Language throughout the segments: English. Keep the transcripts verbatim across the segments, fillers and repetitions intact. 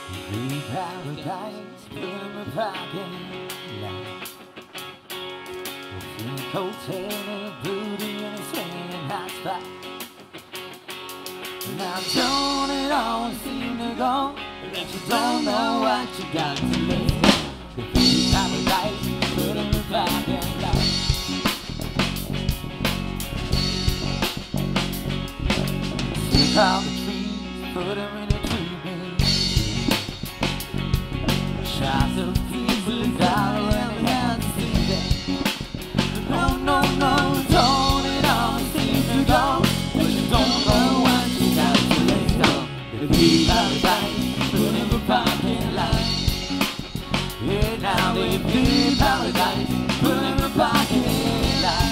Free paradise, put in my pocket now. Free cocaine and booty in a swinging hot spot. Now don't it always seem to go that you don't know what you got to lose. The free paradise, put in my pocket now. Stick out the trees, put them in a tree bin. Shots of people down when we had to see that. No, no, no, don't it all seem to go, but you don't know what you got to lay down. The free paradise, put in the parking lot. Yeah, now the free paradise, put in the parking lot.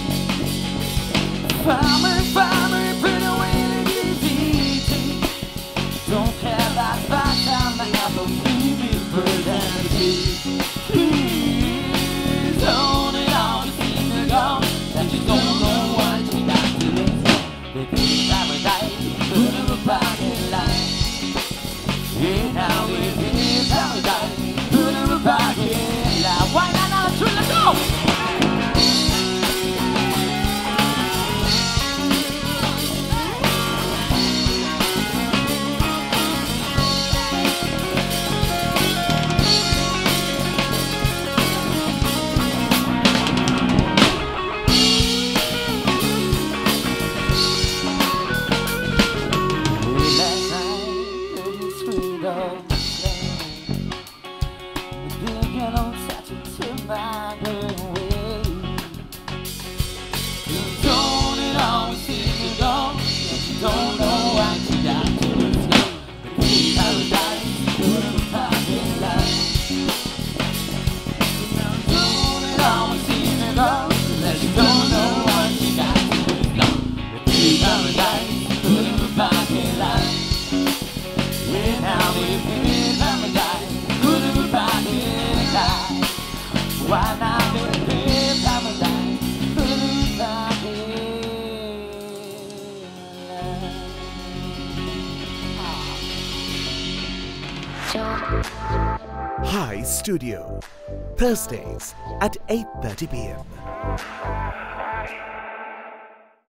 Farmer, farmer, put away the D T. Don't care about five times I got those free people and the kids. Please don't it all seem to go that you don't know what you got to lose. The free paradise, put in the parking lot. Yeah, now the free paradise, put in the parking lot. Why not now? Let's go! Don't know what you got to lose. The free paradise, put in the parking lot. Now don't it always seem to go that you don't know what you got to lose. No, the free paradise, put in the parking lot. Yeah, now the free paradise, put in the parking lot. Why not the free paradise, put in the parking lot? Hi Studio, Thursdays at eight thirty p m